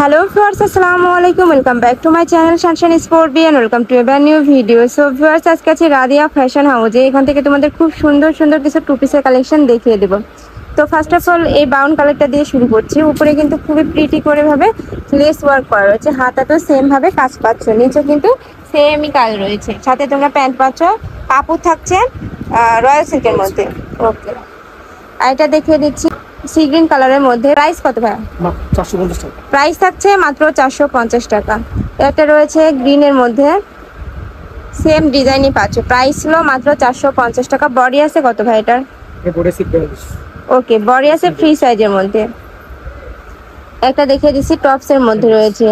Hello viewers, আসসালামু আলাইকুম, welcome back to my channel sunshine sport B and welcome to a brand new video. So viewers, আজকে আছি Radia fashion হাউসে। এখান থেকে তোমাদের খুব সুন্দর সুন্দর কিছু টু পিসের কালেকশন দেখিয়ে দেবো। তো ফার্স্ট অফ অল এই ব্রাউন কালারটা দিয়ে শুরু করছি। উপরে কিন্তু খুবই প্রিটি করে ভাবে লেস ওয়ার্ক করা রয়েছে, হাতাতেও সেম ভাবে কাজ পাচ্ছ, নিচে কিন্তু সেমই কাজ রয়েছে, সাথে তোমরা প্যান্ট পাচ্ছ। কাপড় থাকছে রয়্যাল সিল্কের মধ্যে। ওকে, আর এটা দেখিয়ে দিচ্ছি সি গ্রিন কালারের মধ্যে। প্রাইস কত ভাই? 450 টাকা। প্রাইস থাকছে মাত্র 450 টাকা। একটা রয়েছে গ্রিনের মধ্যে, সেম ডিজাইনই পাচ্ছ, প্রাইস হলো মাত্র 450 টাকা। বডি আছে কত ভাই এটার? ওকে, বডি আছে ফ্রি সাইজের মধ্যে। একটা দেখিয়ে দিচ্ছি টপসের মধ্যে রয়েছে,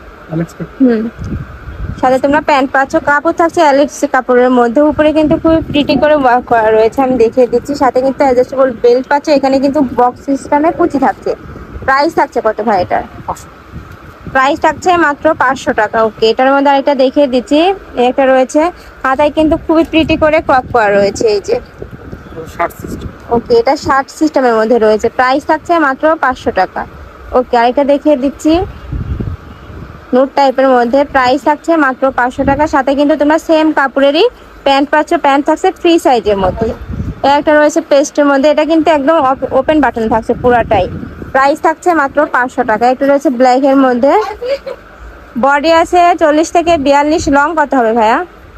সাথে তোমরা প্যান্ট পাচ্ছ। কাপড় থাকছে অ্যালেক্স কাপড়ের মধ্যে, উপরে কিন্তু খুব প্রিটি করে ওয়ার্ক করা রয়েছে, আমি দেখিয়ে দিচ্ছি। সাথে কিন্তু অ্যাডজাস্টেবল বেল্ট পাচ্ছ, এখানে কিন্তু বক্স সিস্টেমে কুচি থাকছে। প্রাইস থাকছে কত ভাই এটার? প্রাইস থাকছে মাত্র 500 টাকা। ওকে, এটার মধ্যে আরেকটা দেখিয়ে দিচ্ছি, একটা রয়েছে হাতায় কিন্তু খুবই প্রিটি করে ক্রপ করা রয়েছে, এই যে ওকে, এটা শার্ট সিস্টেমের মধ্যে রয়েছে। প্রাইস থাকছে মাত্র 500 টাকা। ওকে, আরেকটা দেখিয়ে দিচ্ছি নোট টাইপের মধ্যে, প্রাইস থাকছে মাত্র 500 টাকা। সাথে কিন্তু তোমরা সেম কাপড়েরই প্যান্ট পাচ্ছ, প্যান্ট থাকছে ফ্রি সাইজের মধ্যে। একটা রয়েছে পেস্টের মধ্যে, এটা কিন্তু একদম ওপেন বাটন থাকছে পুরাটাই। প্রাইস থাকছে মাত্র 500 টাকা। একটা রয়েছে ব্ল্যাকের মধ্যে, বডি আছে 40 থেকে 42। লং কত হবে ভাইয়া?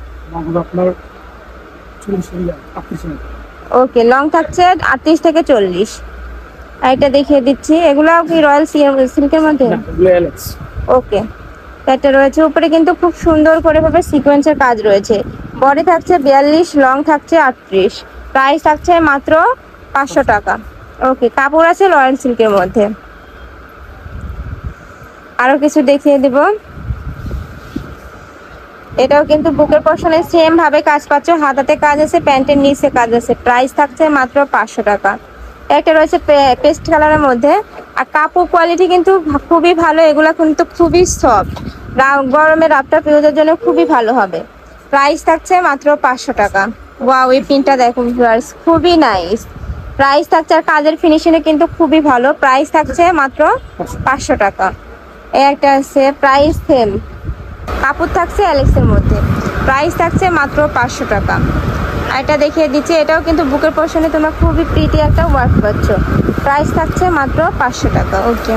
ওকে, লং থাকছে 38 থেকে 40। আর এটা দেখিয়ে দিচ্ছি, এগুলো কি রয়্যাল সিল্কের মধ্যে? ওকে, একটা রয়েছে উপরে কিন্তু খুব সুন্দর করে ভাবে সিকোয়েন্সের কাজ রয়েছে। বডি থাকছে 42, লং থাকছে 38। প্রাইস থাকছে মাত্র 500 টাকা। ওকে, কাপড় আছে রয়্যাল সিল্কের মধ্যে। আরো কিছু দেখিয়ে দিব, এটাও কিন্তু বুকের পশনে সেম ভাবে কাজ পাচ্ছ, হাতাতে কাজ আছে, প্যান্টের নিচে কাজ আছে। প্রাইস থাকছে মাত্র 500 টাকা। একটা রয়েছে পেস্ট কালারের মধ্যে, আর কাপড় কোয়ালিটি কিন্তু খুবই ভালো, এগুলা কিন্তু খুবই সফট, গরমে রাফটা পিউজের জন্য খুবই ভালো হবে। প্রাইস থাকছে মাত্র 500 টাকা। ওয়াও, এই প্রিন্টটা দেখুন ভিউয়ার্স, খুবই নাইস। প্রাইস থাকছে, আর কাজের ফিনিশিংয়ে কিন্তু খুবই ভালো। প্রাইস থাকছে মাত্র 500 টাকা। একটা আছে প্রাইস সেম, কাপড় থাকছে অ্যালেক্সের মধ্যে। প্রাইস থাকছে মাত্র 500 টাকা। আর এটা দেখিয়ে দিচ্ছি, এটাও কিন্তু বুকের পোর্শনে তোমরা খুবই প্রিটি একটা ওয়ার্ক পাচ্ছ। প্রাইস থাকছে মাত্র 500 টাকা। ওকে,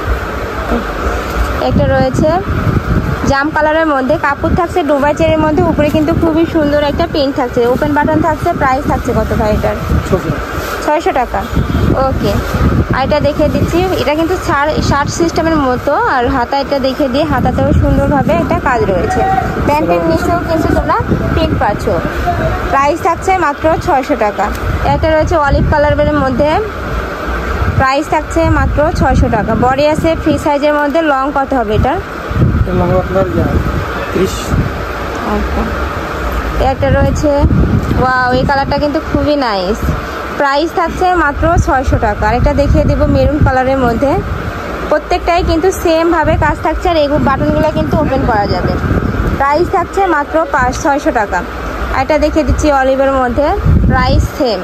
একটা রয়েছে জাম কালারের মধ্যে, কাপড় থাকছে দুবাই চেরির মধ্যে, উপরে কিন্তু খুবই সুন্দর একটা প্রিন্ট থাকছে, ওপেন বাটন থাকছে। প্রাইস থাকছে কত ভাই এটার? 600 টাকা। ওকে, আর এটা দেখিয়ে দিচ্ছি, এটা কিন্তু শার্ট সিস্টেমের মতো, আর হাতা এটা দেখিয়ে দিয়ে হাতাতেও সুন্দরভাবে একটা কাজ রয়েছে, প্যান্টের নিচেও কিন্তু তোমরা প্রিন্ট পাচ্ছ। প্রাইস থাকছে মাত্র 600 টাকা। এটা রয়েছে অলিভ কালারের মধ্যে, প্রাইস থাকছে মাত্র 600 টাকা। বডি আছে ফ্রি সাইজের মধ্যে। লং কত হবে এটা? একটা রয়েছে, ওয়াও, এই কালারটা কিন্তু খুবই নাইস। প্রাইস থাকছে মাত্র 600 টাকা। আর এটা দেখিয়ে দেবো মেরুন কালারের মধ্যে, প্রত্যেকটাই কিন্তু সেম ভাবে কাজ থাকছে, আর এগুলো বাটনগুলো কিন্তু ওপেন করা যাবে। প্রাইস থাকছে মাত্র 600 টাকা। আর এটা দেখিয়ে দিচ্ছি অলিভের মধ্যে, প্রাইস সেম।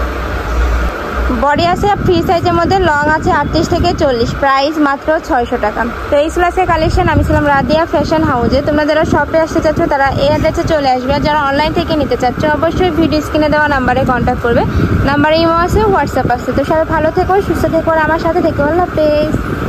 বডি আছে ফ্রি সাইজের মধ্যে, লং আছে 38 থেকে 40। প্রাইস মাত্র 600 টাকা। তো এই ক্লাসের কালেকশন, আমি ছিলাম রাদিয়া ফ্যাশন হাউসে। তোমরা যারা শপে আসতে চাচ্ছ তারা এই অ্যাড্রেসে চলে আসবে, আর যারা অনলাইন থেকে নিতে চাচ্ছ অবশ্যই ভিডিও স্ক্রিনে দেওয়া নাম্বারে কন্ট্যাক্ট করবে। নাম্বারে ইমো আছে, হোয়াটসঅ্যাপ আছে। তো সবাই ভালো থেকো, সুস্থ থেকো, আর আমার সাথে থেকো। আল্লাহ হাফেজ।